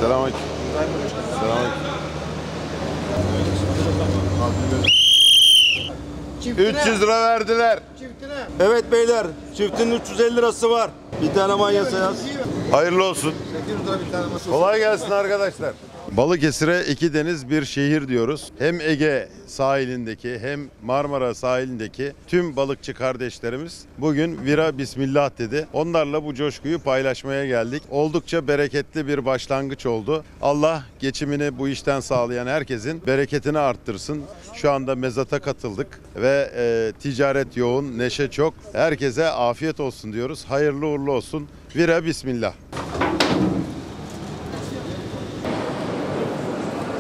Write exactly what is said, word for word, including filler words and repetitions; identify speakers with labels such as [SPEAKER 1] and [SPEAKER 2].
[SPEAKER 1] Selamünaleyküm. Selamünaleyküm. üç yüz lira verdiler.
[SPEAKER 2] Evet beyler, çiftin üç yüz elli lirası var. Bir tane manyası yaz.
[SPEAKER 1] Hayırlı olsun. Kolay gelsin arkadaşlar. Balıkesir'e iki deniz bir şehir diyoruz. Hem Ege sahilindeki hem Marmara sahilindeki tüm balıkçı kardeşlerimiz bugün vira bismillah dedi. Onlarla bu coşkuyu paylaşmaya geldik. Oldukça bereketli bir başlangıç oldu. Allah geçimini bu işten sağlayan herkesin bereketini arttırsın. Şu anda mezata katıldık ve e, ticaret yoğun, neşe çok. Herkese afiyet olsun diyoruz. Hayırlı uğurlu olsun. Vira bismillah.